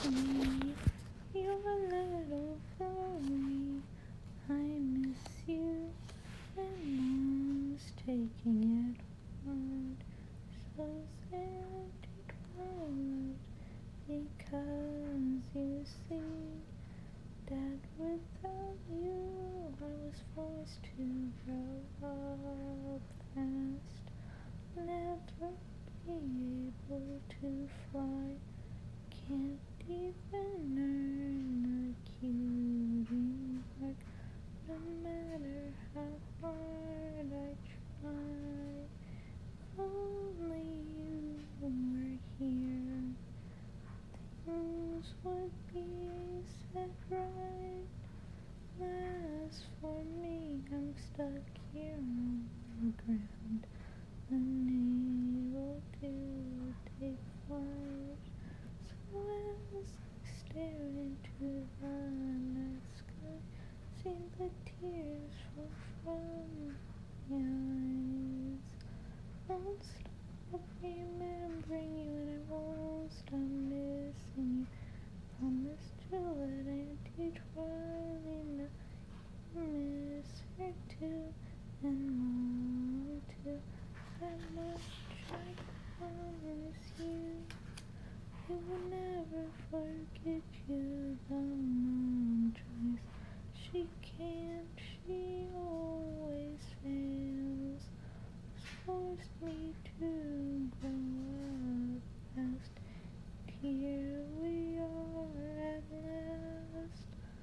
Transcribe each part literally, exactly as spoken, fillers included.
me. You're a little Flurry. I miss you, and Mom's taking it hard. So sad it was, because you see that without you I was forced to grow up fast, never be able to fly, can't even earn a cutie mark, no matter how hard I try. Only you were here, things would be set right. As for me, I'm stuck here on the ground, unable to take flight. So as I stare into the night sky, see the tears fall from my eyes. Won't stop remembering you, and I won't stop missing you. Promise to let Auntie Twirly know you miss her too, and Mom too. That much I promise you. He will never forget you, though Mom tries. She can't, she always fails. Forced me to grow up fast. Here we are at last.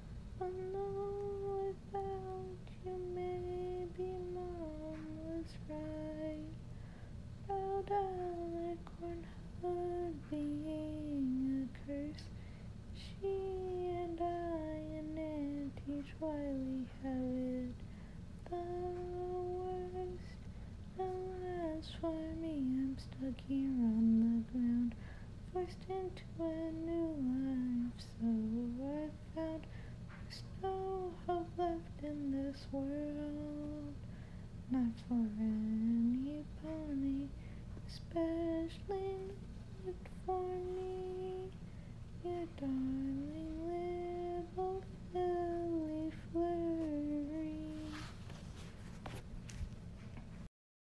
Alone without you, maybe Mom was right about our cornhood being a curse. She and I and Auntie Twiley have it the worst. And as for me, I'm stuck here on the ground, forced into a new life, so I found there's no hope left in this world, not for any pony, especially not for me, your darling.